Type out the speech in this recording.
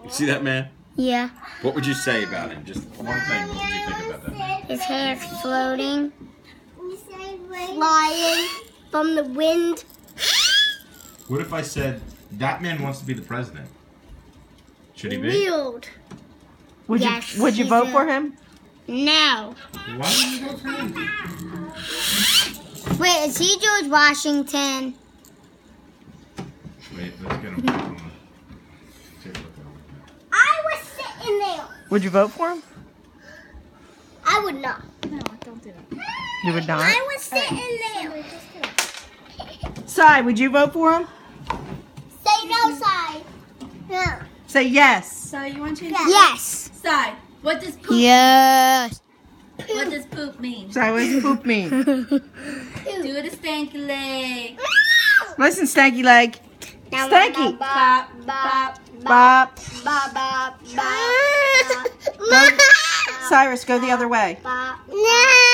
You see that man? Yeah. What would you say about him? Just one thing. What would you think about that man? His hair's floating. Flying from the wind. What if I said, that man wants to be the president? Should he be? Wheeled. Would Yes, you he's vote for him? No. Why would you vote for him? Wait, is he George Washington? Wait, let's get him. Take a look at him. I was sitting there. Would you vote for him? I would not. No, don't do that. You would not? I was sitting there. Sai, would you vote for him? Say no side. No. Say yes. So you want to change? Yes. Side. What does poop? Yes. What does poop mean? Sai, what does poop mean? Do the stanky leg. Listen, Stanky Leg. Stanky. Bop, bop, Bop. bop, bop, bop. Cyrus, go the other way. Bop. No.